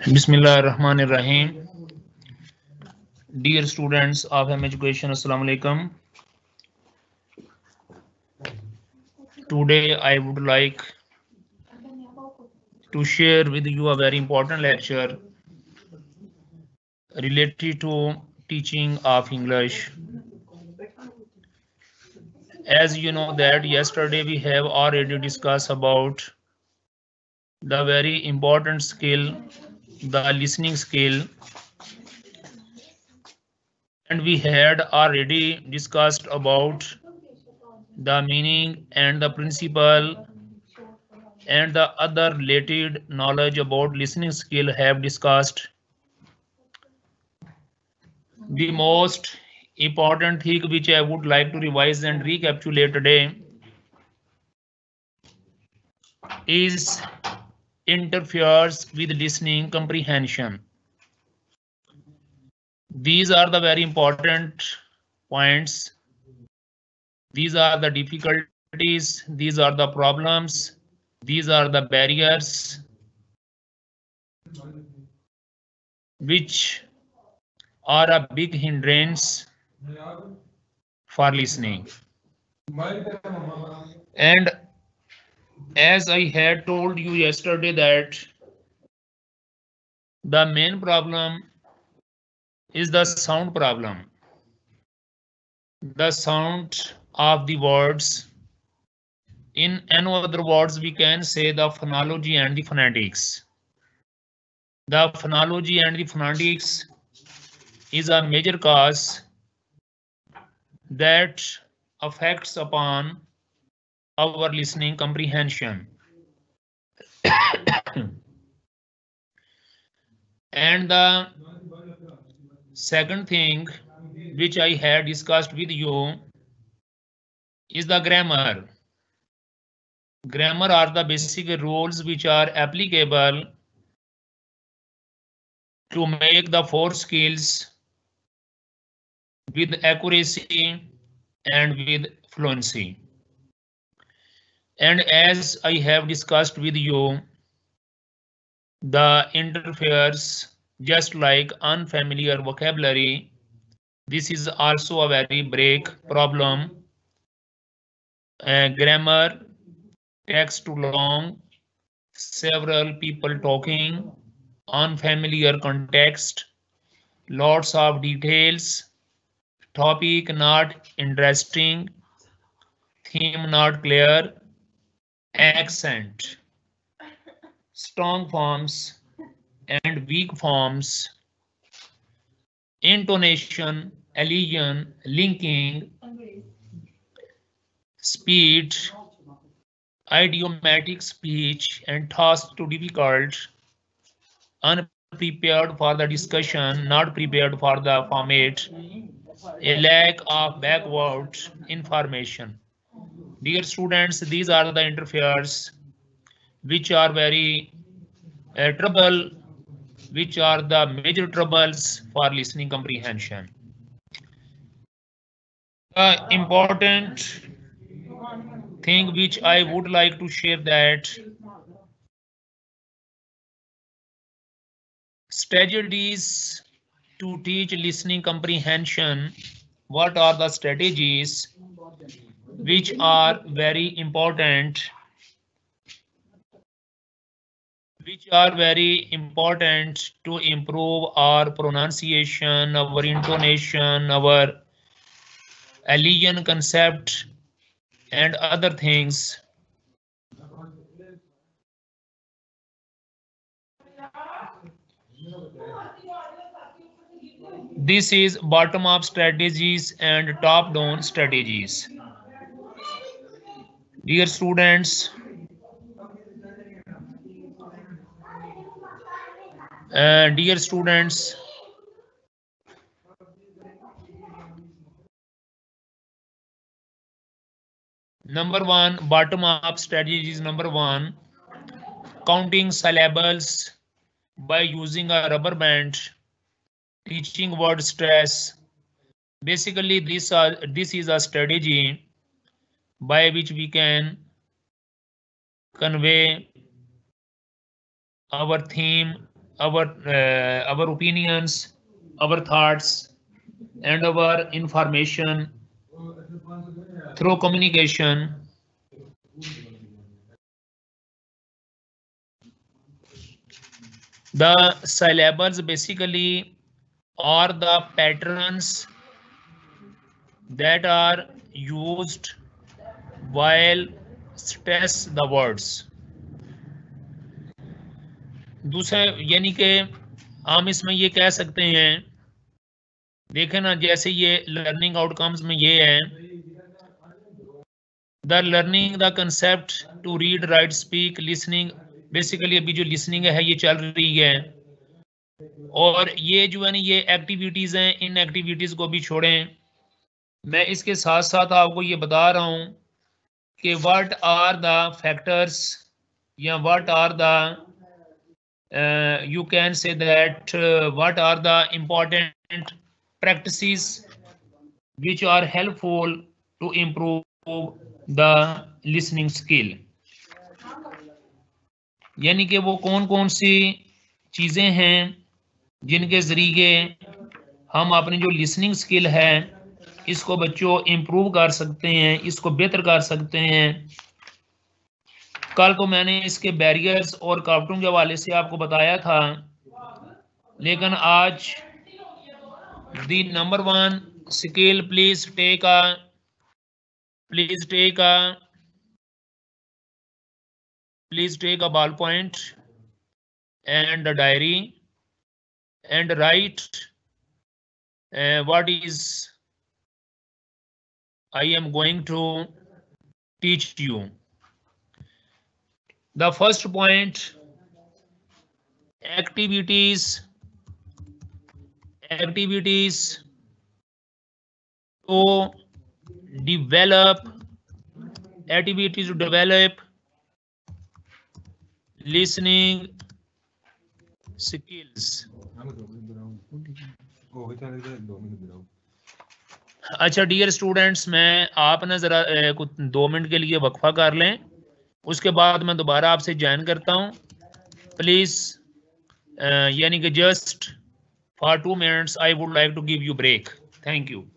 Bismillahirrahmanirrahim. Dear students of M Education, Assalamu alaikum. Today I would like to share with you a very important lecture related to teaching of English. As you know that yesterday we have already discussed about the very important skill, the listening skill, and we had already discussed about the meaning and the principle and the other related knowledge about listening skill have discussed. The most important thing which I would like to revise and recapitulate today is interferes with listening comprehension. These are the very important points. These are the difficulties. These are the problems. These are the barriers which are a big hindrance for listening. And as I had told you yesterday that the main problem is the sound problem. The sound of the words. In other words, we can say the phonology and the phonetics. The phonology and the phonetics is a major cause that affects upon our listening comprehension. And the second thing which I had discussed with you is the grammar. Grammar are the basic rules which are applicable to make the four skills with accuracy and with fluency. And as I have discussed with you, the interferes just like unfamiliar vocabulary. This is also a very big problem. Grammar, text too long, several people talking, unfamiliar context, lots of details, topic not interesting, theme not clear, accent, strong forms and weak forms, intonation, elision, linking, speed, idiomatic speech and task too difficult, unprepared for the discussion, not prepared for the format, a lack of backward information. Dear students, these are the interferes which are very trouble, which are the major troubles for listening comprehension. The important thing which I would like to share that strategies to teach listening comprehension. What are the strategies which are very important, to improve our pronunciation, our intonation, our elision concept and other things. This is bottom-up strategies and top-down strategies. Dear students, number one, bottom-up strategies. Number one, counting syllables by using a rubber band, teaching word stress. Basically, this is a strategy by which we can convey our theme, our opinions, our thoughts, and our information through communication. The syllables basically are the patterns that are used while stress the words. दूसरा यानी कि हम इसमें ये कह सकते हैं, देखें ना, जैसे ये लर्निंग आउटकम्स में ये है, the learning the concept to read write speak listening, basically अभी जो लिसनिंग है ये चल रही है, और ये जो है ना ये एक्टिविटीज हैं, इन एक्टिविटीज को भी छोड़ें। मैं इसके साथ साथ आपको ये बता रहा हूं कि व्हाट आर द फैक्टर्स या what are the you can say that what are the important practices which are helpful to improve the listening skill, यानी कि वो कौन कौन सी चीजें हैं जिनके जरिए हम अपनी जो लिसनिंग स्किल है इसको बच्चों इम्प्रूव कर सकते हैं, इसको बेहतर कर सकते हैं। कल तो मैंने इसके बैरियर्स और कार्टून के हवाले से आपको बताया था, लेकिन आज the number one skill, please take a ballpoint and a diary and write what is I am going to teach you. The first point, activities to develop listening skills. अच्छा डियर स्टूडेंट्स, मैं आप ना ज़रा कुछ 2 minute के लिए वक्फा कर लें, उसके बाद मैं दोबारा आपसे ज्वाइन करता हूं प्लीज़। यानी कि just for 2 minutes I would like to give you break. Thank you.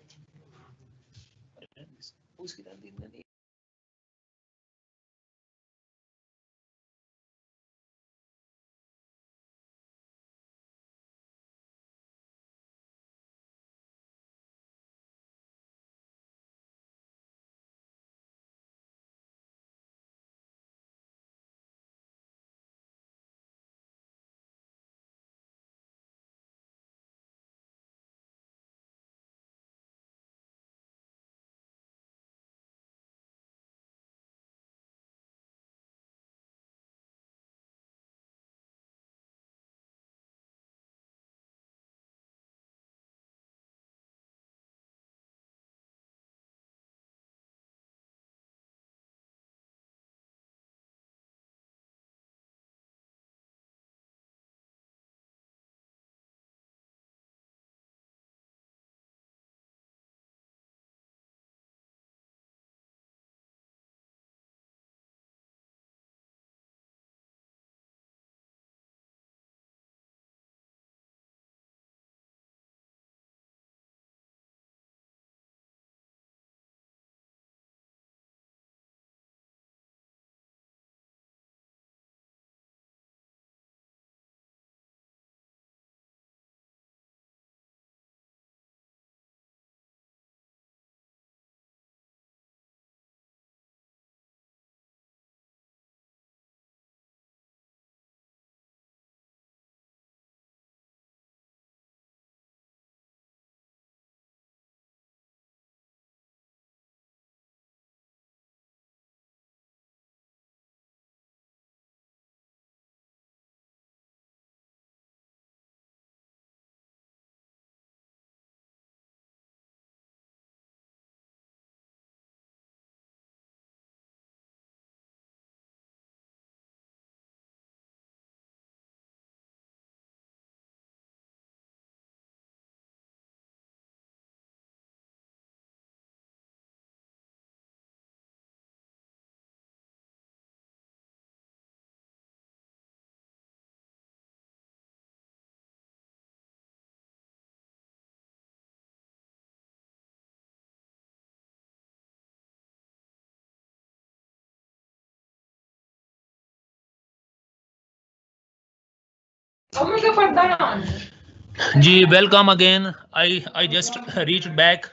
Ji, welcome again. I just reached back.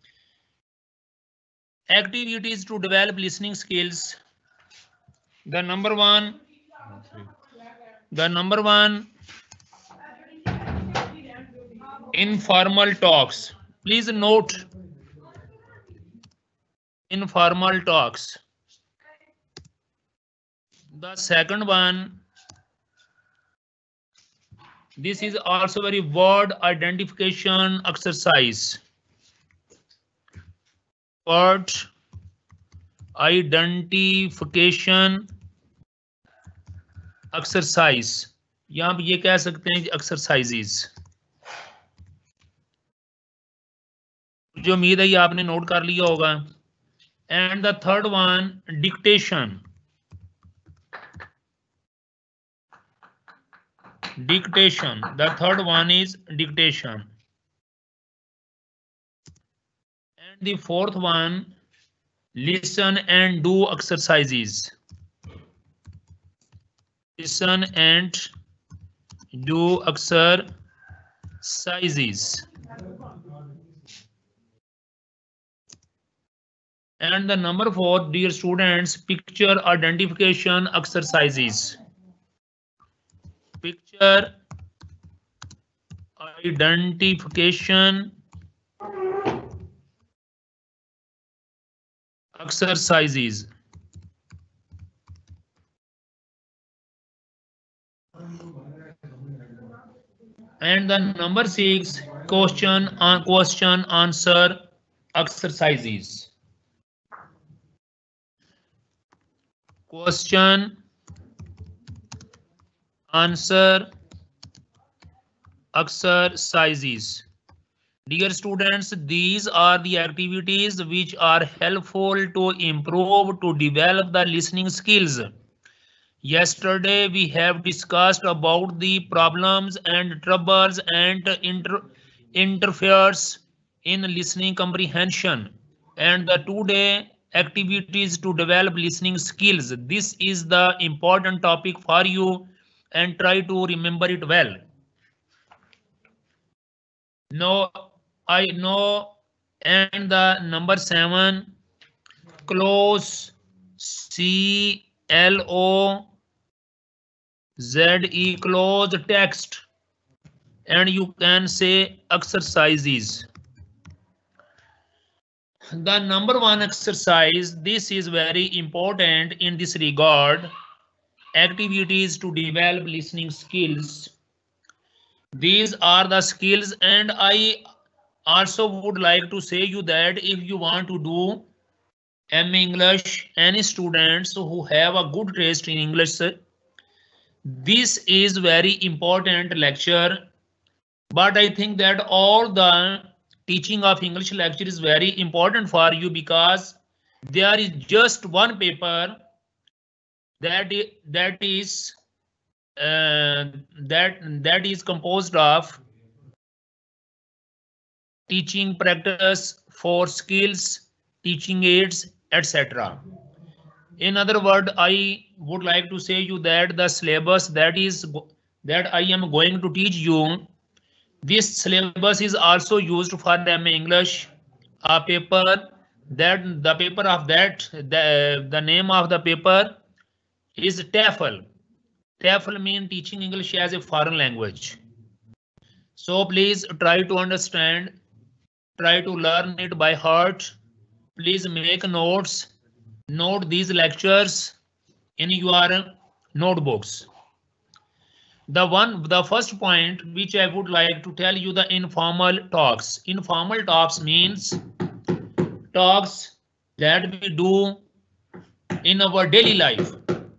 Activities to develop listening skills. The number one, informal talks. Please note informal talks. The second one, this is also very word identification exercise. Word identification exercise. यहाँ पे ये कह सकते हैं exercises. जो उम्मीद है ये आपने नोट कर लिया होगा. And the third one, dictation. Dictation. The third one is dictation. And the fourth one, listen and do exercises. Listen and do exercises. And the number four, dear students, picture identification exercises. Picture identification exercises. And the number six, question answer exercises. Question answer exercises. Dear students, these are the activities which are helpful to improve, to develop the listening skills. Yesterday we have discussed about the problems and troubles and interferes in listening comprehension, and the today activities to develop listening skills. This is the important topic for you and try to remember it well. No, I know. And the number 7, close CLOZE, close text, and you can say exercises. The number 1 exercise, this is very important in this regard, activities to develop listening skills. These are the skills, and I also would like to say you that if you want to do MA English, any students who have a good taste in English, this is very important lecture. But I think that all the teaching of English lecture is very important for you, because there is just one paper that is composed of teaching practice for skills, teaching aids, etc. In other words, I would like to say you that the syllabus that I am going to teach you, this syllabus is also used for MA English. A paper that the name of the paper is TEFL. TEFL means teaching English as a foreign language. So please try to understand, try to learn it by heart. Please make notes, note these lectures in your notebooks. The first point which I would like to tell you, the informal talks. Informal talks means talks that we do in our daily life.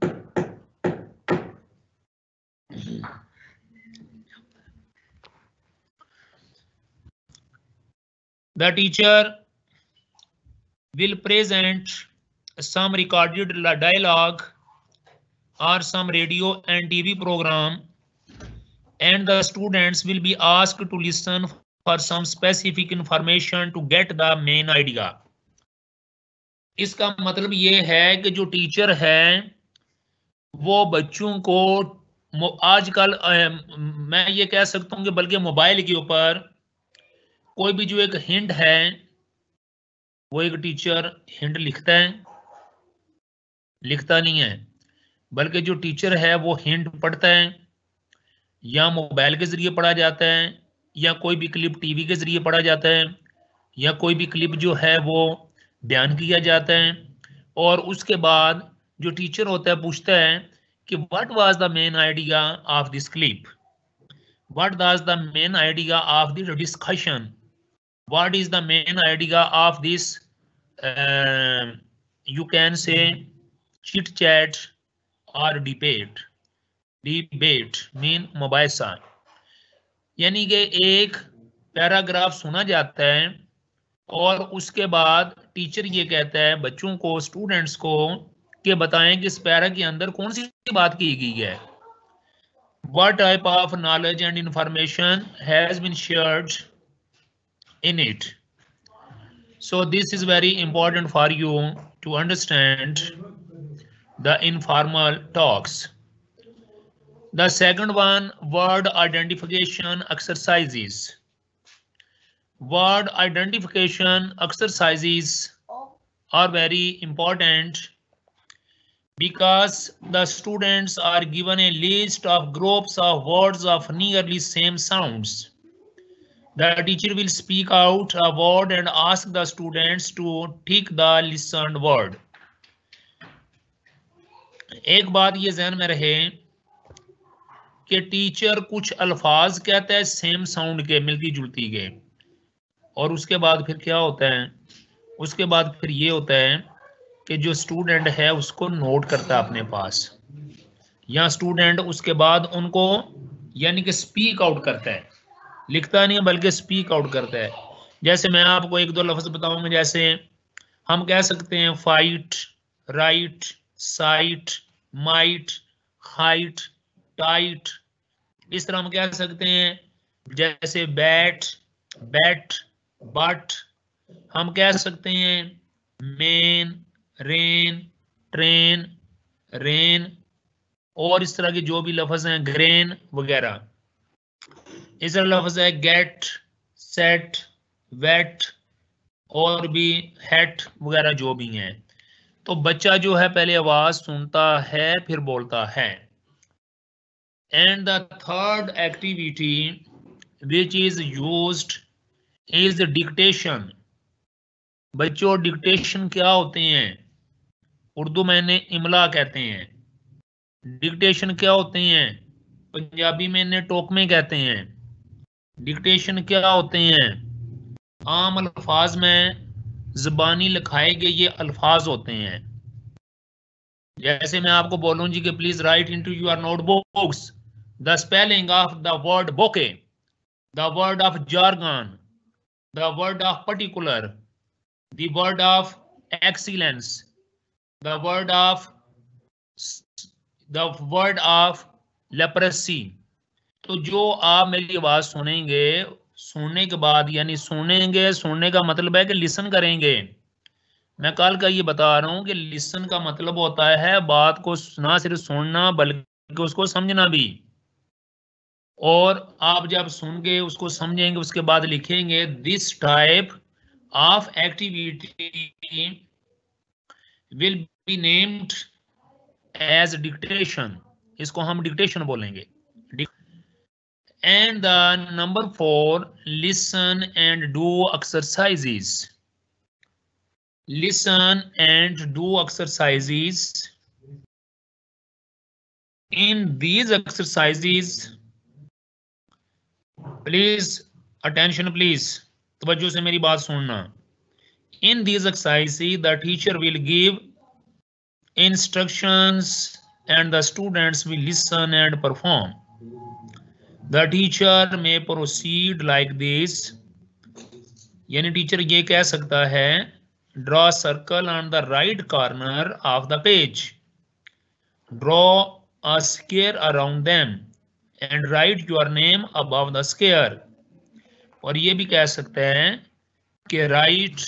The teacher will present some recorded dialogue or some radio and TV program, and the students will be asked to listen for some specific information to get the main idea. इसका मतलब ये है कि जो teacher है वो बच्चों को आजकल मैं ये कह सकता हूँ कि बल्कि मोबाइल के ऊपर कोई भी जो एक हिंट है वो एक टीचर हिंट लिखता है, लिखता नहीं है, बल्कि जो टीचर है वो हिंट पढ़ता है, या मोबाइल के जरिए पढ़ा जाता है, या कोई भी क्लिप टीवी के जरिए पढ़ा जाता है, या कोई भी क्लिप जो है वो बयान किया जाता है, और उसके बाद जो टीचर होता है पूछता है कि what was the main idea of this clip, what was the main idea of this discussion, what is the main idea of this, you can say chit chat or debate mean मुबाहिसा, यानी कि एक paragraph सुना जाता है और उसके बाद टीचर ये कहता है बच्चों को, स्टूडेंट्स को, कि बताएं कि इस पैरा के अंदर कौन सी बात की गई है, what type of knowledge and information has been shared in it. So this is very important for you to understand the informal talks. The second one, word identification exercises. Word identification exercises are very important because the students are given a list of groups of words of nearly same sounds. The teacher will speak out a word and ask the students to tick the listened word. एक बात ये ज़हन में रहे कि teacher कुछ अल्फाज कहता है सेम साउंड के, मिलती जुलती के, और उसके बाद फिर क्या होता है, उसके बाद फिर ये होता है कि जो स्टूडेंट है उसको नोट करता है अपने पास, या स्टूडेंट उसके बाद उनको यानी कि स्पीक आउट करता है, लिखता नहीं है बल्कि स्पीक आउट करता है। जैसे मैं आपको एक दो लफ्ज बताऊंगा, जैसे हम कह सकते हैं fight, right, site, might, height, tight, इस तरह हम कह सकते हैं। जैसे बैट, बैट, बट, हम कह सकते हैं मेन, रेन, ट्रेन, रेन, और इस तरह के जो भी लफ्ज हैं, ग्रेन वगैरह। इस तरह लफ्ज है गेट, सेट, वेट, और भी हेट वगैरह जो भी हैं। तो बच्चा जो है पहले आवाज सुनता है फिर बोलता है। And the third activity which is used is dictation. बच्चों डिक्टेशन क्या होते हैं? उर्दू में इन्हें इमला कहते हैं। डिक्टेशन क्या होते हैं? पंजाबी में इन्हें टोकमे कहते हैं। डिक्टेशन क्या होते हैं? आम अल्फाज में ज़बानी लिखाए गए ये अल्फाज होते हैं। जैसे मैं आपको बोलूं जी कि please write into your notebooks the spelling of the word bouquet, the word of jargon, the word of particular, the word of excellence, the word of leprosy. तो जो आप मेरी आवाज सुनेंगे, सुनने के बाद यानी सुनेंगे, सुनने का मतलब है कि लिसन करेंगे। मैं कल का ये बता रहा हूं कि लिसन का मतलब होता है बात को ना सिर्फ सुनना बल्कि उसको समझना भी। और आप जब सुन के उसको समझेंगे उसके बाद लिखेंगे। This type of activity will be named as dictation. इसको हम डिक्टेशन बोलेंगे। And the number 4, listen and do exercises. Listen and do exercises. In these exercises, please attention, please तवज्जो से मेरी बात सुनना। In these exercises, the teacher will give instructions and the students will listen and perform. The teacher may proceed like this. यानी teacher ये कह सकता है draw a circle on the right corner of the page, draw a square around them and write your name above the square. और ये भी कह सकते हैं कि write,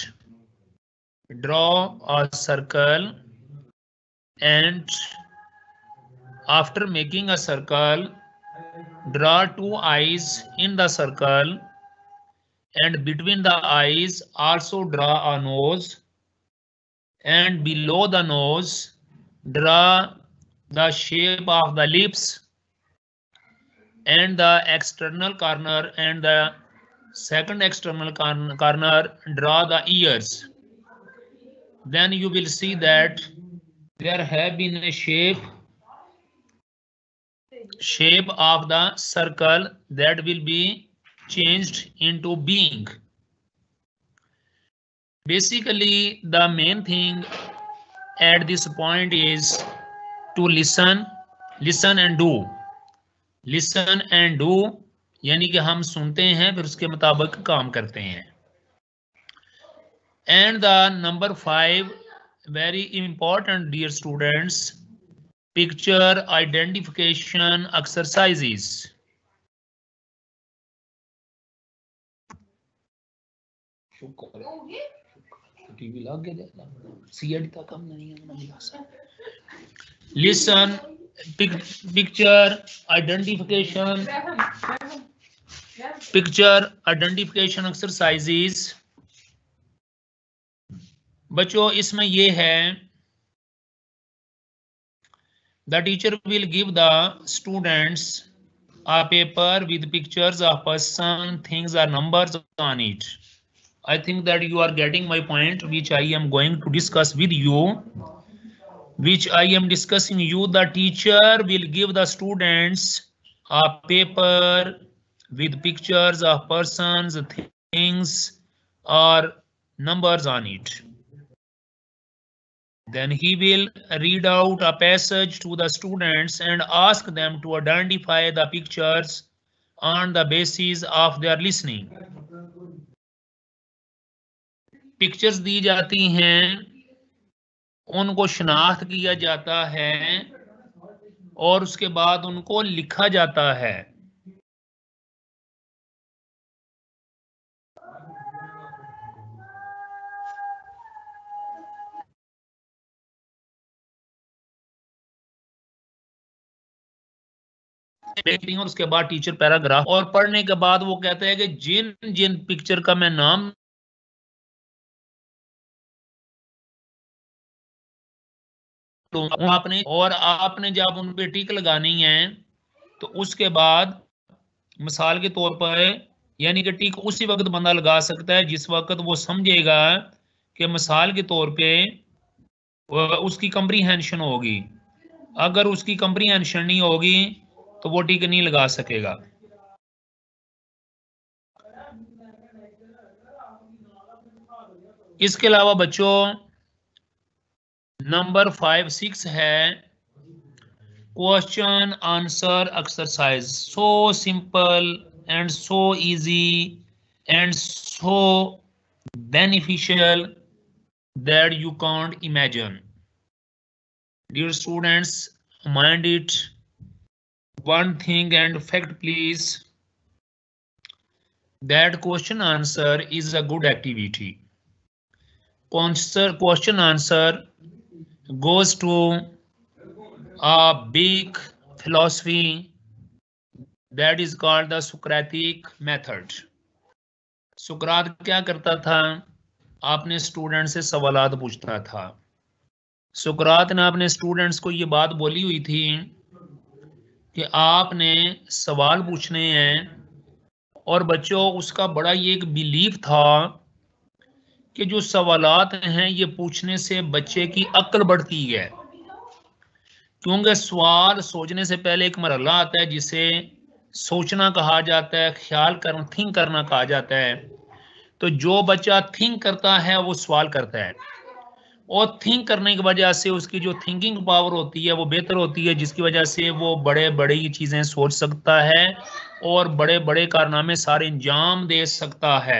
draw a circle and After making a circle, draw two eyes in the circle, and between the eyes also draw a nose, and below the nose draw the shape of the lips and the external corner, and the second external corner draw the ears. Then you will see that there have been a shape of the circle that will be changed into being. Basically, the main thing at this point is to listen and do. Listen and do यानी कि हम सुनते हैं फिर उसके मुताबिक काम करते हैं. And the number 5, very important dear students, picture identification exercises. Listen, picture identification exercises. बच्चों इसमें ये है, the teacher will give the students a paper with pictures of person, things or numbers on it. I think that you are getting my point, which I am going to discuss with you. The teacher will give the students a paper with pictures of persons, things or numbers on it. Then he will read out a passage to the students and ask them to identify the pictures on the basis of their listening. Pictures दी जाती हैं, उनको शनाख्त किया जाता है और उसके बाद उनको लिखा जाता है. और उसके बाद टीचर पैराग्राफ, और पढ़ने के बाद वो कहते हैं कि जिन जिन पिक्चर का मैं नाम आपने जब उन पे टिक लगानी है तो उसके बाद मिसाल के तौर पर यानी कि टिक उसी वक्त बंदा लगा सकता है जिस वक्त वो समझेगा कि मिसाल के तौर पे उसकी कंप्रीहेंशन होगी. अगर उसकी कंप्रीहेंशन नहीं होगी तो वो टिक नहीं लगा सकेगा. इसके अलावा बच्चों नंबर 5, 6 है question answer exercise. So simple and so easy and so beneficial that you can't imagine. Dear students, mind it. One thing and fact please, that question answer is a good activity. Question answer goes to a big philosophy that is called the Socratic method. सुकरात क्या करता था? आपने student से सवालात पूछता था. सुकरात ने अपने स्टूडेंट्स को ये बात बोली हुई थी कि आपने सवाल पूछने हैं, और बच्चों उसका बड़ा ये एक बिलीफ था कि जो सवालात हैं ये पूछने से बच्चे की अक्ल बढ़ती है, क्योंकि सवाल सोचने से पहले एक मरहला आता है जिसे सोचना कहा जाता है, ख्याल करना, थिंक करना कहा जाता है. तो जो बच्चा थिंक करता है वो सवाल करता है, और थिंक करने की वजह से उसकी जो थिंकिंग पावर होती है वो बेहतर होती है, जिसकी वजह से वो बड़े बड़ी चीजें सोच सकता है और बड़े बड़े कारनामे सारे अंजाम दे सकता है.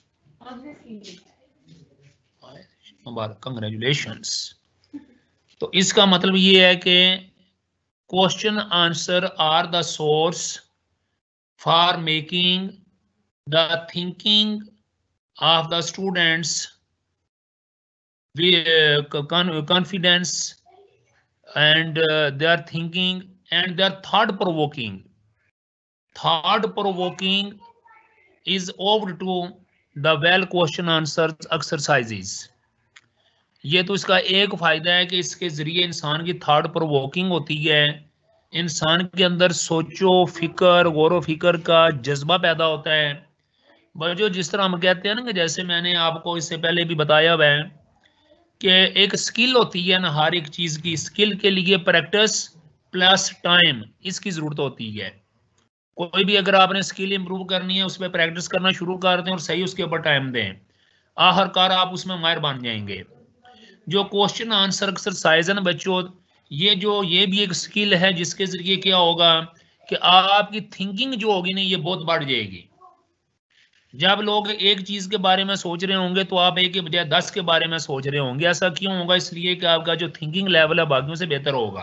कंग्रेचुलेशंस. तो इसका मतलब ये है कि question answer are the source for making the thinking of the students confidence and they are thinking and they are thought provoking. Thought provoking is over to the well question answers exercises. ये तो इसका एक फायदा है कि इसके जरिए इंसान की थॉट प्रोवोकिंग होती है, इंसान के अंदर सोचो फिक्र गौर फिक्र का जज्बा पैदा होता है। जो जिस तरह हम कहते हैं ना कि जैसे मैंने आपको इससे पहले भी बताया हुआ है कि एक स्किल होती है ना, हर एक चीज़ की स्किल के लिए प्रैक्टिस प्लस टाइम इसकी ज़रूरत होती है। कोई भी अगर आपने स्किल इंप्रूव करनी है उस पर प्रैक्टिस करना शुरू कर दें और सही उसके ऊपर टाइम दें, आखिरकार आप उसमें माहिर बन जाएंगे। जो क्वेश्चन आंसर एक्सरसाइज है ना बच्चों, ये भी एक स्किल है जिसके जरिए क्या होगा कि आपकी थिंकिंग जो होगी ना ये बहुत बढ़ जाएगी। जब लोग एक चीज के बारे में सोच रहे होंगे तो आप एक के बजाय 10 के बारे में सोच रहे होंगे। ऐसा क्यों होगा? इसलिए कि आपका जो थिंकिंग लेवल है बाकियों से बेहतर होगा।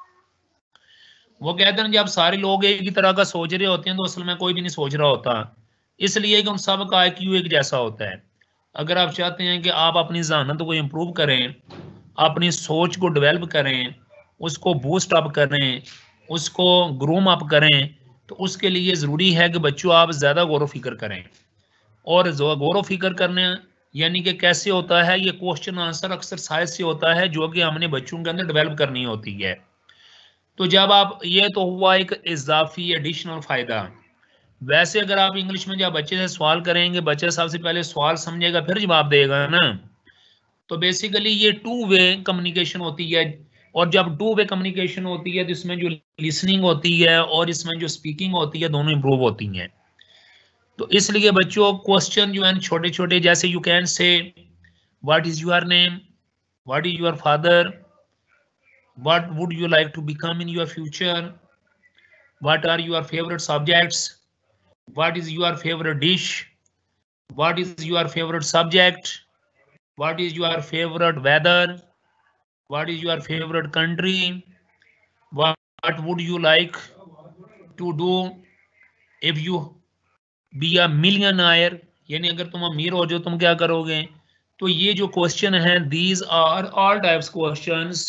वो कहते हैं जब सारे लोग एक ही तरह का सोच रहे होते हैं तो असल में कोई भी नहीं सोच रहा होता, इसलिए कि उन सब का IQ एक जैसा होता है। अगर आप चाहते हैं कि आप अपनी जहानत को इम्प्रूव करें, अपनी सोच को डेवलप करें, उसको बूस्ट अप करें, उसको ग्रूम अप करें, तो उसके लिए ज़रूरी है कि बच्चों आप ज़्यादा गौर फिक्र करें। और गौर फिक्र करने यानी कि कैसे होता है? ये क्वेश्चन आंसर एक्सरसाइज से होता है जो कि हमने बच्चों के अंदर डेवलप करनी होती है। तो जब आप, ये तो हुआ एक इजाफी एडिशनल फ़ायदा। वैसे अगर आप इंग्लिश में जब बच्चे से सवाल करेंगे, बच्चा सबसे पहले सवाल समझेगा फिर जवाब देगा ना, तो बेसिकली ये टू वे कम्युनिकेशन होती है। और जब टू वे कम्युनिकेशन होती है तो इसमें जो लिसनिंग होती है और इसमें जो स्पीकिंग होती है दोनों इंप्रूव होती हैं। तो इसलिए बच्चों क्वेश्चन जो है छोटे छोटे, जैसे you can say what is your name, what is your father, what would you like to become in your future, what are your favourite subjects, what is your favourite dish, what is your favourite subject, what is your favorite weather, what is your favorite country, what would you like to do if you be a millionaire, यानी अगर तुम अमीर हो जाओ तुम क्या करोगे। तो ये जो क्वेश्चन है, these are all types questions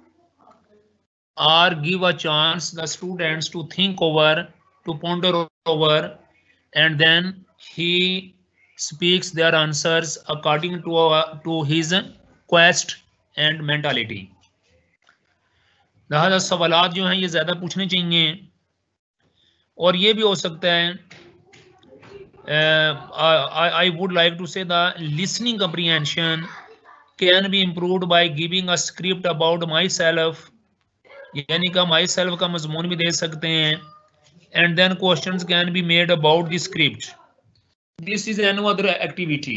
are give a chance the students to think over, to ponder over, and then he speaks their answers according to his quest and mentality। लिहाजा सवालात जो हैं ये ज़्यादा पूछने चाहिए। और ये भी हो सकता है, I would like to say the listening comprehension can be improved by giving a script about myself, यानी कि myself का मजमून भी दे सकते हैं, and then questions can be made about the script। This is another activity।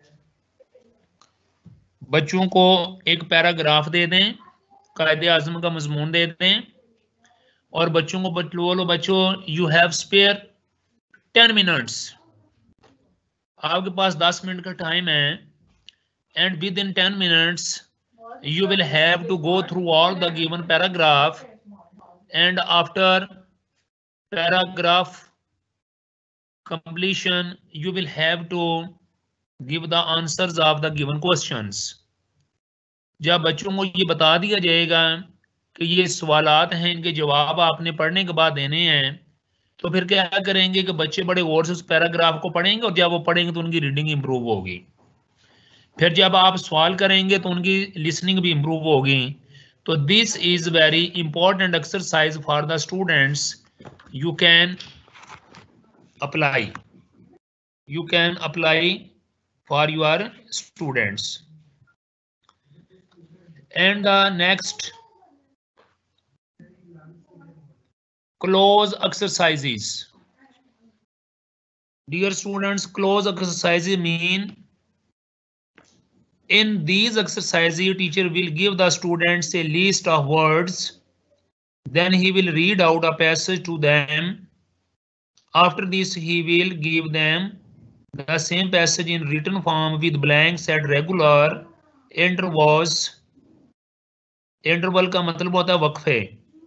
बच्चों को एक पैराग्राफ दे दें, कायदे आज़म का मजमून दे दें और बच्चों को बोलो बच्चों यू हैव स्पेयर 10 मिनट्स, आपके पास 10 मिनट का टाइम है, and within 10 minutes you will have to go through all the given paragraph, and after paragraph completion you will have to give the answers of the given questions। जब बच्चों को ये बता दिया जाएगा कि ये सवालात हैं, इनके जवाब आपने पढ़ने के बाद देने हैं, तो फिर क्या करेंगे कि बच्चे बड़े गौर से उस पैराग्राफ को पढ़ेंगे और जब वो पढ़ेंगे तो उनकी रीडिंग इंप्रूव होगी। फिर जब आप सवाल करेंगे तो उनकी लिसनिंग भी इंप्रूव होगी। तो this is very important exercise for the students. You can apply for your students. And the next close exercises। Dear students, close exercises mean in these exercises teacher will give the students a list of words, then he will read out a passage to them. After this he will give them the same passage in written form with blanks at regular intervals। interval का मतलब होता है वक्फे।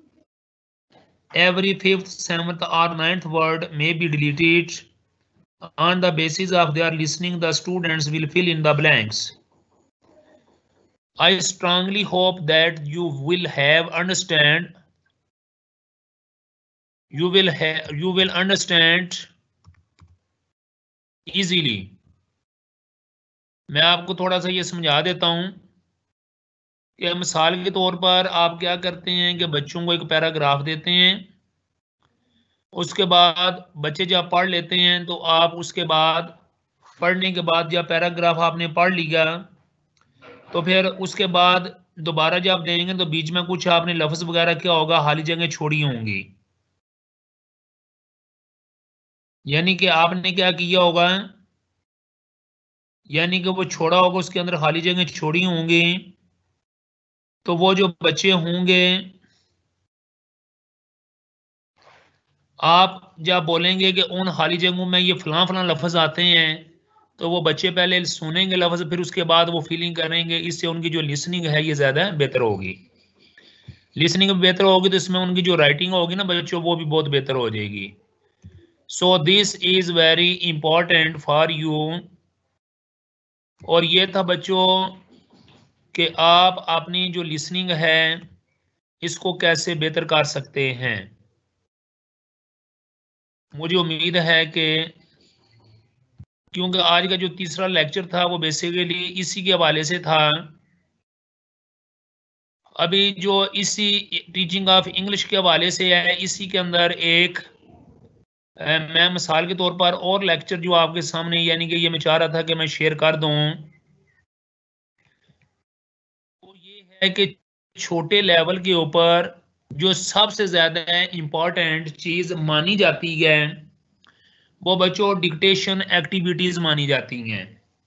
Every 5th, 7th or 9th word may be deleted। On the basis of their listening, the students will fill in the blanks। I strongly hope that you will understand easily. मैं आपको थोड़ा सा ये समझा देता हूं कि मिसाल के तौर पर आप क्या करते हैं कि बच्चों को एक पैराग्राफ देते हैं, उसके बाद बच्चे जब पढ़ लेते हैं तो आप उसके बाद पढ़ने के बाद जब पैराग्राफ आपने पढ़ लिया तो फिर उसके बाद दोबारा जब देंगे तो बीच में कुछ आपने लफ्ज वगैरह क्या होगा, खाली जगह छोड़ी होंगी। यानी कि आपने क्या किया होगा, यानी कि वो छोड़ा होगा, उसके अंदर खाली जगह छोड़ी होंगी। तो वो जो बच्चे होंगे, आप जब बोलेंगे कि उन खाली जगहों में ये फलां फलां लफ्ज आते हैं, तो वो बच्चे पहले सुनेंगे लफ्ज, फिर उसके बाद वो फीलिंग करेंगे। इससे उनकी जो लिसनिंग है ये ज्यादा बेहतर होगी। लिसनिंग बेहतर होगी तो इसमें उनकी जो राइटिंग होगी ना बच्चों, वो भी बहुत बेहतर हो जाएगी। So this is very important for you. और ये था बच्चों कि आप अपनी जो लिसनिंग है इसको कैसे बेहतर कर सकते हैं। मुझे उम्मीद है कि, क्योंकि आज का जो तीसरा लेक्चर था वो बेसिकली इसी के हवाले से था। अभी जो इसी टीचिंग ऑफ इंग्लिश के हवाले से है, इसी के अंदर एक मैं मिसाल के तौर पर और लेक्चर जो आपके सामने, यानी कि ये मैं चाह रहा था कि मैं शेयर कर दूं, तो ये है कि छोटे लेवल के ऊपर जो सबसे ज्यादा इम्पोर्टेंट चीज मानी जाती है वो बच्चों डिक्टेशन एक्टिविटीज मानी जाती हैं।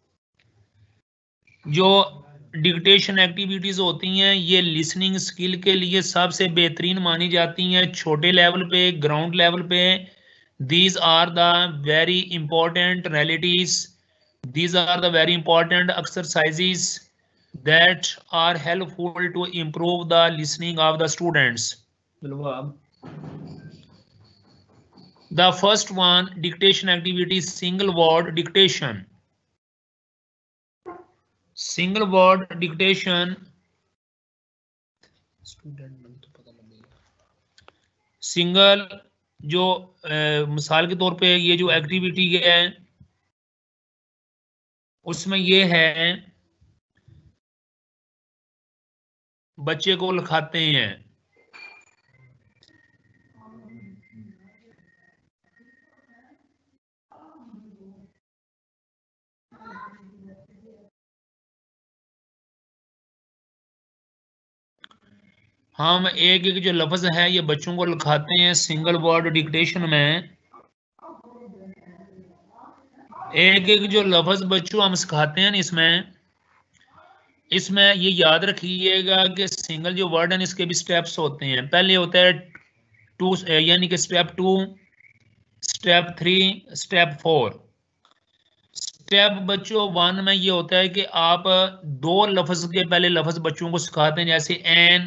जो डिक्टेशन एक्टिविटीज होती हैं ये लिसनिंग स्किल के लिए सबसे बेहतरीन मानी जाती हैं छोटे लेवल पे, ग्राउंड लेवल पे। These are the very important realities, these are the very important exercises that are helpful to improve the listening of the students. The first one, dictation activity, single word dictation. Single word dictation, single जो मिसाल के तौर पे ये जो activity है उसमें ये है बच्चे को लिखाते हैं। हम एक एक जो लफ्ज है ये बच्चों को लिखाते हैं सिंगल वर्ड डिक्टेशन में। एक एक जो लफ्ज बच्चों हम सिखाते हैं इसमें ये याद रखिएगा कि सिंगल जो वर्ड है इसके भी स्टेप्स होते हैं। पहले होता है टू, यानी कि स्टेप 2, स्टेप 3, स्टेप 4। स्टेप बच्चों 1 में ये होता है कि आप दो लफ्ज के पहले लफ्ज बच्चों को सिखाते हैं, जैसे एन,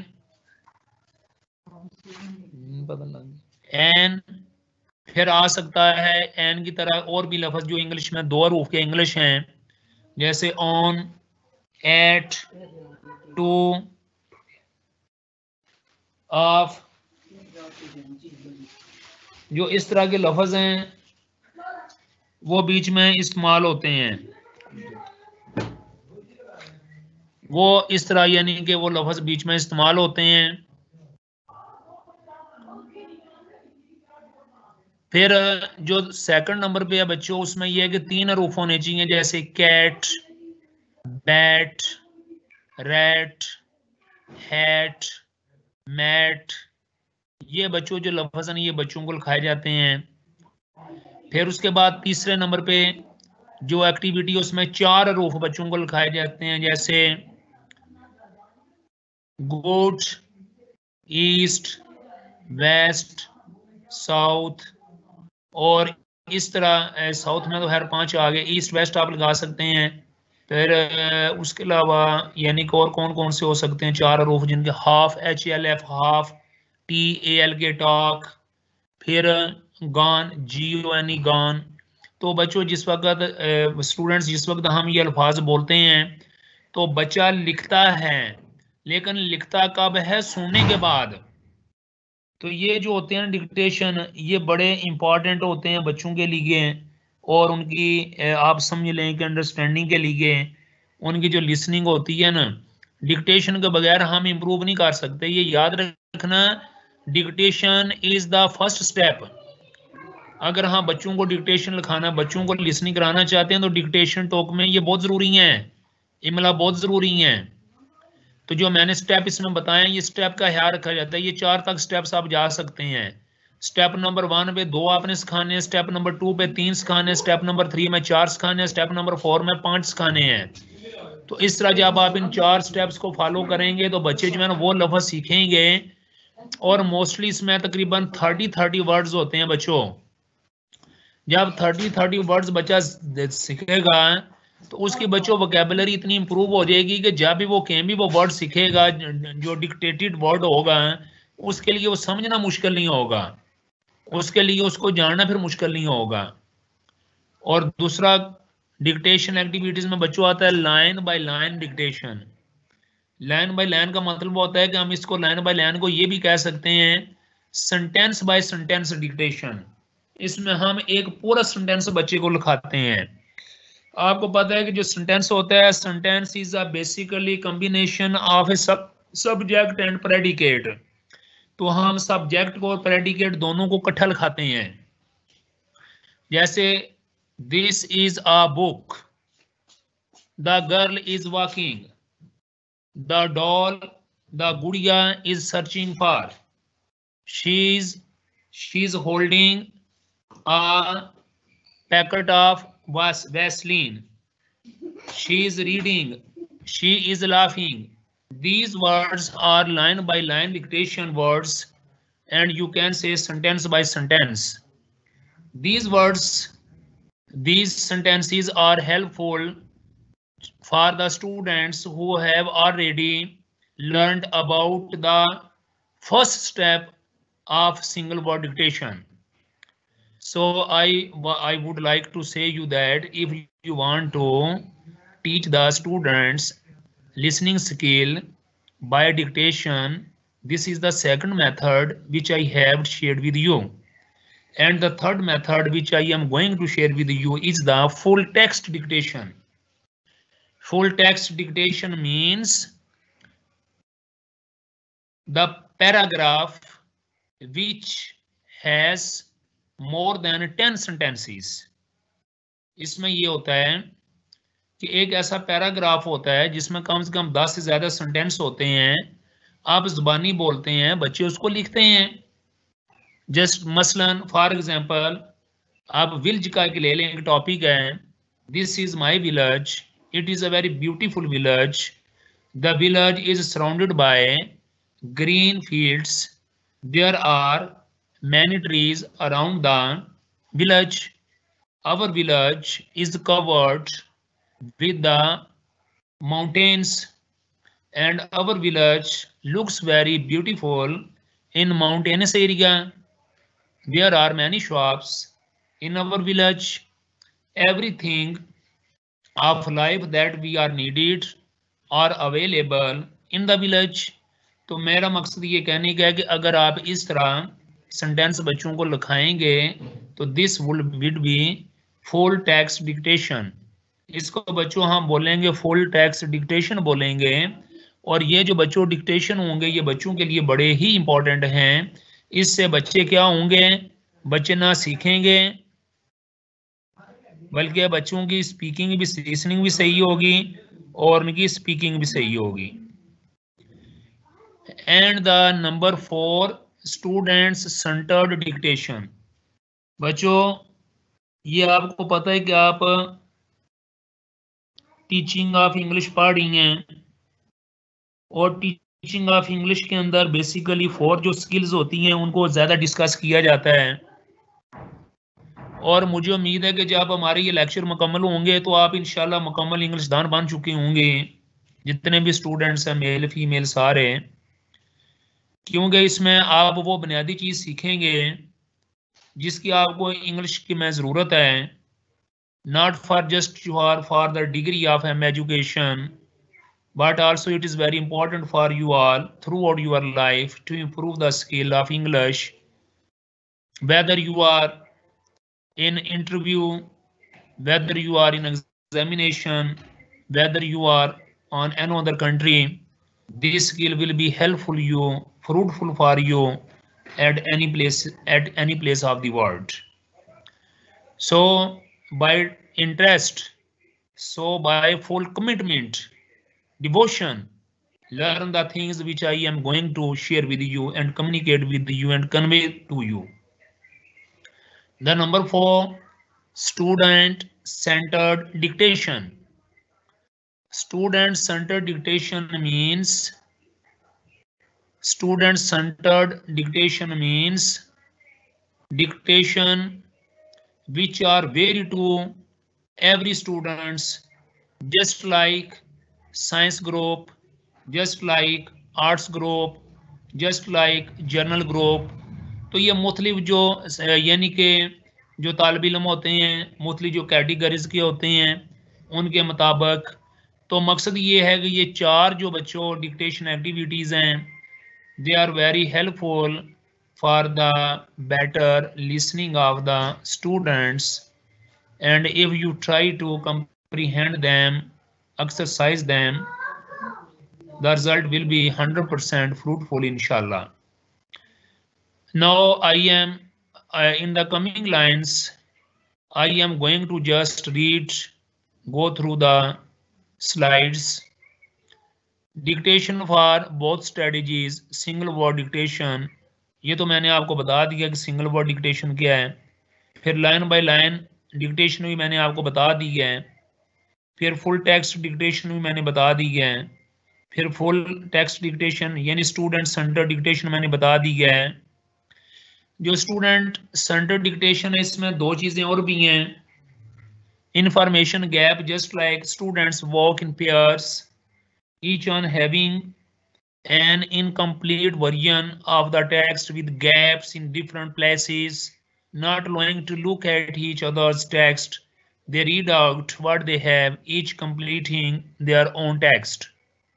एन, फिर आ सकता है एन की तरह और भी लफ्ज जो इंग्लिश में दो रूफ के इंग्लिश हैं, जैसे ऑन, एट, टू, ऑफ। जो इस तरह के लफ्ज हैं वो बीच में इस्तेमाल होते हैं। वो इस तरह यानी कि वो लफ्ज बीच में इस्तेमाल होते हैं। फिर जो सेकंड नंबर पे है बच्चों उसमें यह है कि 3 हरूफ होने चाहिए, जैसे cat, bat, rat, hat, mat. ये बच्चों जो लफ्ज हैं ये बच्चों को लिखाए जाते हैं। फिर उसके बाद तीसरे नंबर पे जो एक्टिविटी उसमें 4 हरूफ बच्चों को लिखाए जाते हैं, जैसे गुड, ईस्ट, वेस्ट, साउथ। और इस तरह साउथ में तो हर 5 आ गए, ईस्ट वेस्ट आप लगा सकते हैं। फिर उसके अलावा यानी कि और कौन कौन से हो सकते हैं 4 हरूफ जिनके हाफ, HLF हाफ, TAL के टॉक, फिर गॉन, GONE गॉन। तो बच्चों जिस वक्त स्टूडेंट्स जिस वक्त हम ये अल्फाज बोलते हैं तो बच्चा लिखता है, लेकिन लिखता कब है? सुनने के बाद। तो ये जो होते हैं डिक्टेशन, ये बड़े इंपॉर्टेंट होते हैं बच्चों के लिए, और उनकी आप समझ लें कि अंडरस्टैंडिंग के लिए उनकी जो लिसनिंग होती है ना, डिक्टेशन के बगैर हम इम्प्रूव नहीं कर सकते। ये याद रखना, dictation is the first step. अगर हाँ बच्चों को डिक्टेशन लिखाना, बच्चों को लिसनिंग कराना चाहते हैं, तो डिक्टेशन टॉक में ये बहुत ज़रूरी है, इमला बहुत ज़रूरी है। तो जो मैंने स्टेप इसमें बताए, ये स्टेप का ख्याल रखा जाता है। ये 4 तक स्टेप्स आप जा सकते हैं। स्टेप नंबर 1 पे 2 आपने सिखाने हैं, स्टेप नंबर 2 पे 3 सिखाने हैं, स्टेप नंबर 3 में 4 सिखाने हैं, स्टेप नंबर 4 में 5 सिखाने हैं। तो इस तरह जब आप इन 4 स्टेप्स को फॉलो करेंगे तो बच्चे जो है ना वो लफ्ज़ सीखेंगे। और मोस्टली इसमें तकरीबन 30 वर्ड्स होते हैं बच्चों। जब 30 वर्ड्स बच्चा सीखेगा तो उसकी बच्चों वोकैबुलरी इतनी इंप्रूव हो जाएगी कि जब भी वो कहीं भी वो वर्ड सीखेगा, जो डिक्टेटेड वर्ड होगा, उसके लिए वो समझना मुश्किल नहीं होगा, उसके लिए उसको जानना फिर मुश्किल नहीं होगा। और दूसरा डिक्टेशन एक्टिविटीज में बच्चों आता है line by line dictation. Line by line का मतलब होता है कि हम इसको लाइन बाय लाइन को ये भी कह सकते हैं सेंटेंस बाय सेंटेंस डिक्टेशन। इसमें हम एक पूरा सेंटेंस बच्चे को लिखाते हैं। आपको पता है कि जो सेंटेंस होता है, sentence is a basically combination of a subject and predicate. तो हम सब्जेक्ट को और प्रेडिकेट दोनों को इकट्ठा लिखाते हैं। जैसे this is a book, the girl is walking, the doll, the गुड़िया is searching for, she is holding a packet of Vaseline, she is reading, she is laughing. These words are line by line dictation words, and you can say sentence by sentence. These words, these sentences are helpful for the students who have already learned about the first step of single word dictation. So I would like to say you that if you want to teach the students listening skill by dictation, this is the second method which I have shared with you. And the third method which I am going to share with you is the full text dictation. Full text dictation means the paragraph which has more than 10 sentences. इसमें ये होता है कि एक ऐसा paragraph होता है जिसमें कम से कम 10 से ज्यादा सेंटेंस होते हैं। आप जुबानी बोलते हैं, बच्चे उसको लिखते हैं। जस्ट मसलन फॉर एग्जांपल आप विलेज का ले लें, एक टॉपिक है, this is my village, it is a very beautiful village, the village is surrounded by green fields, there are many trees around the village, our village is covered with the mountains, and our village looks very beautiful in mountainous area. There are many shops in our village. Everything of life that we are needed are available in the village. तो मेरा मकसद ये कहने का है कि अगर आप इस तरह सेंटेंस बच्चों को लिखाएंगे तो this would be full text dictation. इसको बच्चों हम बोलेंगे फुल टेक्स्ट डिक्टेशन बोलेंगे। और ये जो बच्चों डिक्टेशन होंगे ये बच्चों के लिए बड़े ही इंपॉर्टेंट हैं। इससे बच्चे क्या होंगे, बच्चे ना सीखेंगे बल्कि बच्चों की स्पीकिंग भी, लिसनिंग भी सही होगी और उनकी स्पीकिंग भी सही होगी। And the number 4 students centred dictation. बच्चों ये आपको पता है कि आप टीचिंग ऑफ इंग्लिश पढ़ रही हैं और टीचिंग ऑफ इंग्लिश के अंदर बेसिकली 4 जो स्किल्स होती हैं उनको ज़्यादा डिस्कस किया जाता है। और मुझे उम्मीद है कि जब हमारे ये लेक्चर मुकम्मल होंगे तो आप इंशाल्लाह मुकम्मल इंग्लिश दान बन चुके होंगे, जितने भी स्टूडेंट्स हैं, मेल फीमेल सारे। क्योंकि इसमें आप वो बुनियादी चीज़ सीखेंगे जिसकी आपको इंग्लिश की में ज़रूरत है, not for just you are for the degree of M education, but also it is very important for you all throughout your life to improve the skill of English, whether you are in interview, whether you are in examination, whether you are on another country. This skill will be helpful you, fruitful for you at any place of the world. So by interest, so by full commitment, devotion, learn the things which I am going to share with you and communicate with you and convey to you. The number 4, student centered dictation. Student centered dictation means dictation which are very to every students, just like science group, just like arts group, just like journal group. तो ये मुख्तलिफ जो यानी कि जो तालिब इल्म होते हैं, मुख्तलिफ जो कैटेगरीज के होते हैं उनके मुताबिक, तो मकसद ये है कि ये 4 जो बच्चों डिक्टेशन एक्टिविटीज़ हैं, they are very helpful for the better listening of the students, and if you try to comprehend them, exercise them, the result will be 100% fruitful, inshallah. Now I am in the coming lines, I am going to just go through the slides. Dictation for both strategies, single word dictation, ये तो मैंने आपको बता दिया कि single word dictation क्या है। फिर लाइन बाय लाइन डिक्टेशन भी मैंने आपको बता दी है। फिर फुल टेक्स्ट डिक्टेशन भी मैंने बता दी है। फिर फुल टेक्स्ट डिक्टेशन यानी स्टूडेंट सेंटर डिक्टेशन मैंने बता दी है। जो स्टूडेंट सेंटर डिक्टेशन है इसमें 2 चीज़ें और भी हैं। Information gap, just like students work in pairs, each one having an incomplete version of the text with gaps in different places, not allowing to look at each other's text. They read out what they have, each completing their own text.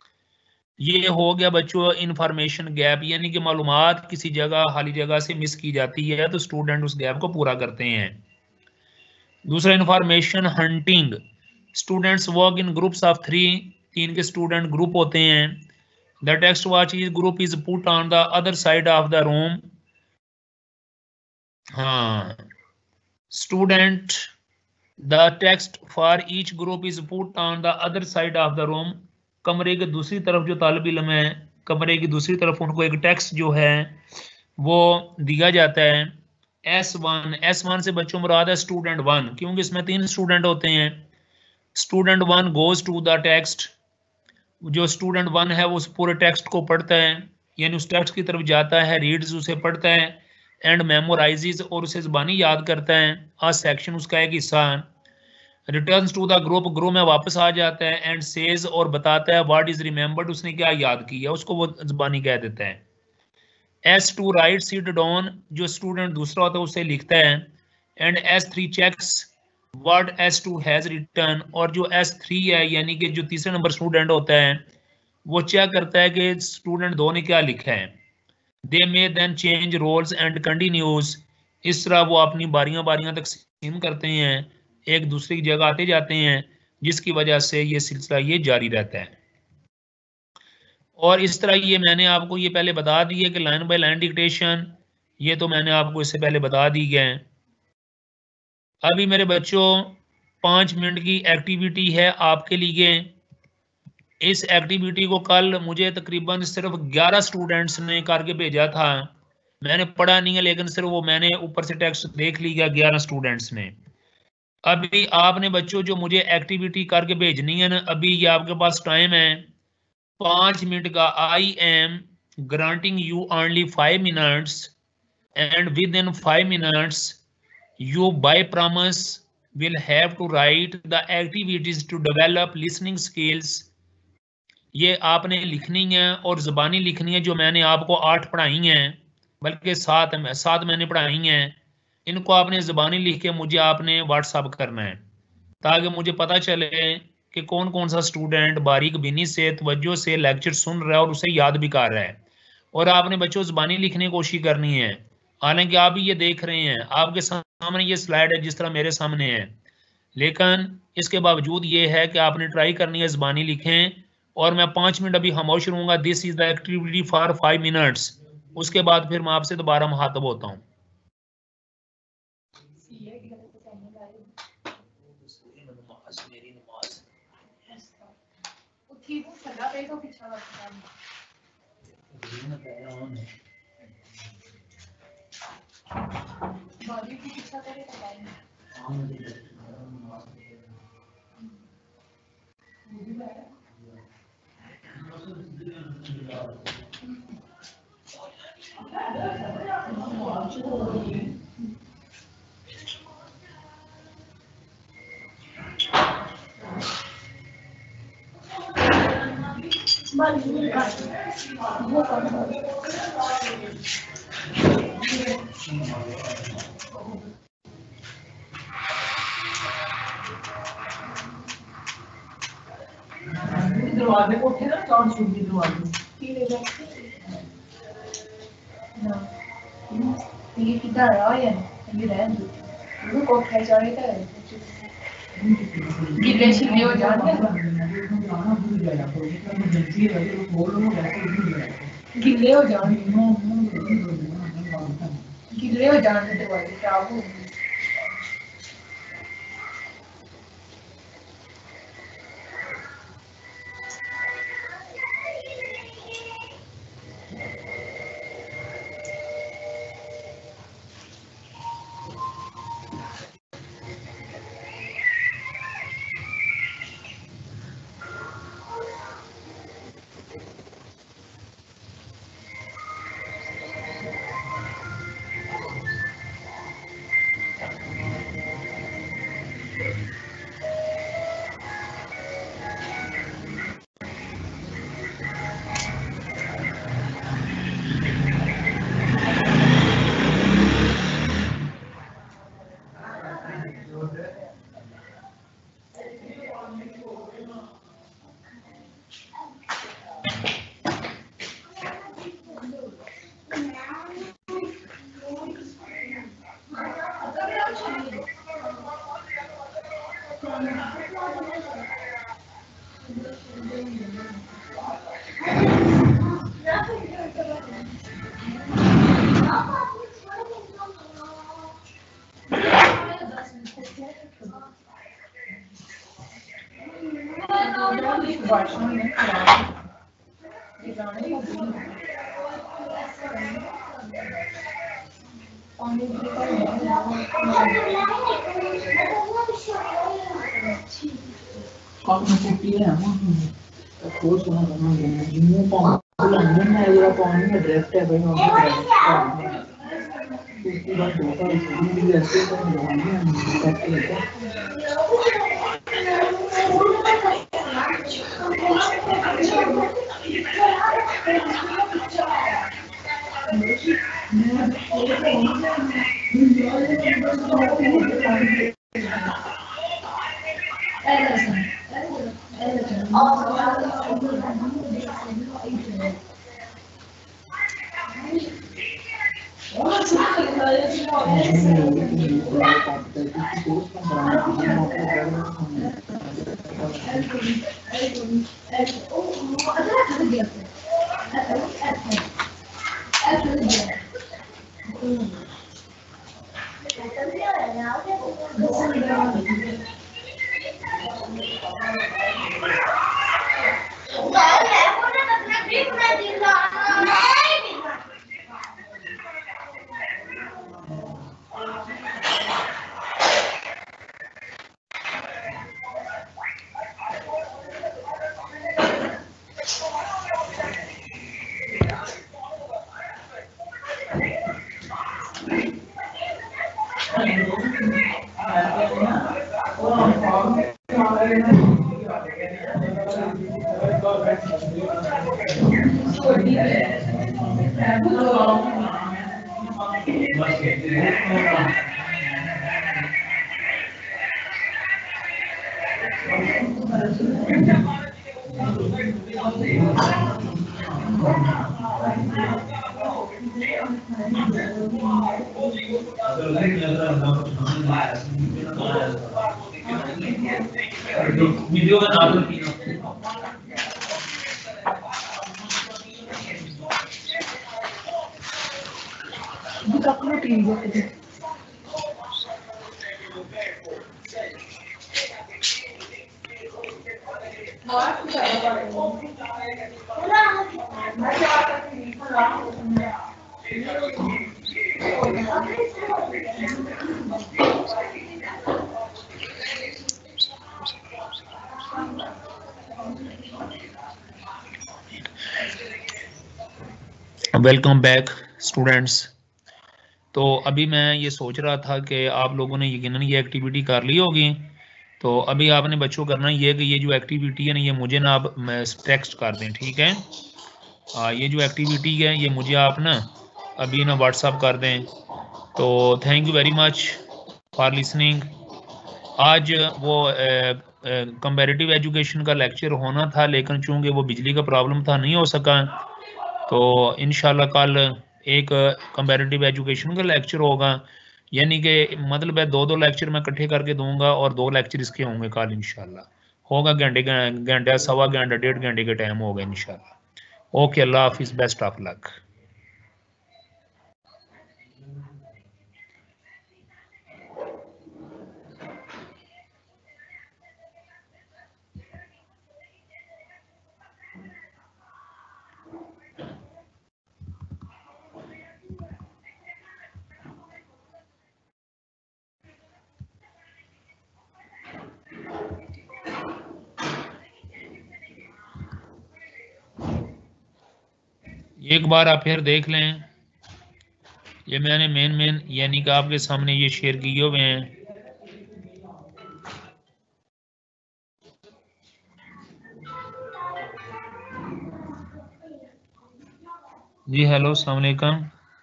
ये हो गया बच्चों information gap, यानी कि मालूमात किसी जगह खाली जगह से मिस की जाती है तो स्टूडेंट उस गैप को पूरा करते हैं। दूसरा information hunting, students work in groups of 3 के स्टूडेंट ग्रुप होते हैं। The text watch group is put on the other side of the room. Student, the text for each group is put on the other side of the room. कमरे के दूसरी तरफ जो तालिब इल्म है, कमरे की दूसरी तरफ उनको एक टेक्स्ट जो है वो दिया जाता है। S1 से बच्चों मुराद है स्टूडेंट 1, क्योंकि इसमें 3 स्टूडेंट होते हैं। Student 1 goes to the text, जो स्टूडेंट 1 है वो उस पूरे टेक्स्ट को पढ़ता है, यानी उस टेक्स्ट की तरफ जाता है, रीड्स उसे पढ़ता है, एंड मेमोराइजेस और उसे ज़बानी याद करता है। आ सेक्शन उसका एक हिस्सा, रिटर्न्स टू द ग्रुप में वापस आ जाता है, एंड सेज और बताता है व्हाट इज रिमेंबर्ड, उसने क्या याद किया उसको वो ज़बानी कह देता है। S2 राइट्स इट डाउन, जो स्टूडेंट दूसरा होता है उसे लिखता है, and S3 checks what S2 has written, और जो S3 है यानी कि जो तीसरे नंबर स्टूडेंट होता है वो चेक करता है कि स्टूडेंट 2 ने क्या लिखा है। They may then change roles and continues, इस तरह वो अपनी बारियां तकसीम करते हैं, एक दूसरे की जगह आते जाते हैं, जिसकी वजह से ये सिलसिला ये जारी रहता है। और इस तरह ये मैंने आपको ये पहले बता दी है कि लाइन बाय लाइन डिक्टेशन, ये तो मैंने आपको इससे पहले बता दी है। अभी मेरे बच्चों 5 मिनट की एक्टिविटी है आपके लिए। इस एक्टिविटी को कल मुझे तकरीबन सिर्फ 11 स्टूडेंट्स ने करके भेजा था। मैंने पढ़ा नहीं है, लेकिन सिर्फ वो मैंने ऊपर से टेक्स्ट देख लिया 11 स्टूडेंट्स ने। अभी आपने बच्चों जो मुझे एक्टिविटी करके भेजनी है ना, अभी ये आपके पास टाइम है 5 मिनट का। I am granting you only 5 minutes, and within 5 minutes you by promise will have to write the activities to develop listening skills. ये आपने लिखनी है और ज़बानी लिखनी है, जो मैंने आपको 8 पढ़ाई हैं, बल्कि 7 मैंने पढ़ाई हैं। इनको आपने ज़बानी लिख के मुझे आपने व्हाट्सअप करना है, ताकि मुझे पता चले कि कौन कौन सा स्टूडेंट बारीक बीनी से तवज्जो से लेक्चर सुन रहा है और उसे याद भी कर रहा है। और आपने बच्चों ज़बानी लिखने की कोशिश करनी है, हालांकि आप भी ये देख रहे हैं, आपके सामने ये स्लाइड है जिस तरह मेरे सामने है, लेकिन इसके बावजूद ये है कि आपने ट्राई करनी है ज़बानी लिखें। और मैं 5 मिनट अभी खामोश रहूँगा। This is the activity for 5 minutes. उसके बाद फिर मैं आपसे दोबारा मुखातब होता हूँ। दरवाजे कोठे ना चार छुट्टी दरवाजे ये किधर आया है ये रहन दो वो कोठे चढ़े थे गिले शिले हो जाने गिले हो जाने दरवाजे खराब हो गए। वीडियो बना दो वेलकम बैक स्टूडेंट्स। तो अभी मैं ये सोच रहा था कि आप लोगों ने यकीनन ये एक्टिविटी कर ली होगी। तो अभी आपने बच्चों करना ये कि ये जो एक्टिविटी है ना ये मुझे ना आप टेक्स्ट कर दें, ठीक है। ये जो एक्टिविटी है ये मुझे आप ना अभी ना व्हाट्सअप कर दें। तो thank you very much for listening. आज वो कंपैरेटिव एजुकेशन का लेक्चर होना था, लेकिन चूँकि वो बिजली का प्रॉब्लम था नहीं हो सका। तो इंशाल्लाह कल एक कंपैरेटिव एजुकेशन का लेक्चर होगा, यानी कि मतलब है 2-2 लेक्चर मैं इकट्ठे करके दूंगा और 2 लेक्चर इसके होंगे कल इंशाल्लाह। होगा घंटे सवा घंटा 1.5 घंटे का टाइम होगा इंशाल्लाह। ओके, अल्लाह हाफिज़, बेस्ट ऑफ लक। एक बार आप फिर देख लें, ये मैंने मेन यानी कि आपके सामने ये शेयर किए हुए हैं। जी हेलो, अस्सलाम वालेकुम।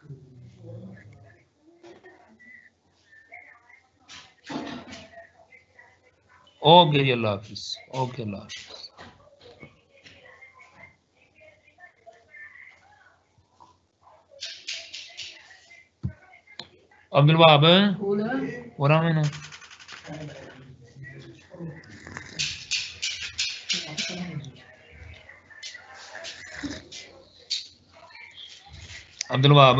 ओके जी, अल्लाह हाफिज़। ओके, अल्लाह हाफिज़। अब्दुल वहाब बोला मैंने। अब्दुल वहाब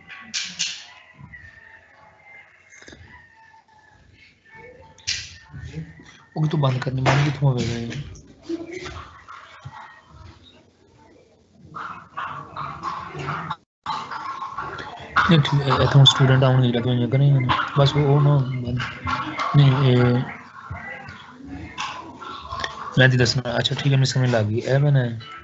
वो तो बंद करनी मैंने कितों हो गए। इतों स्टूडेंट आने लगे करें बस वो ना नहीं मैं दसना। अच्छा ठीक है, मैं समझ लग गई। ए मैंने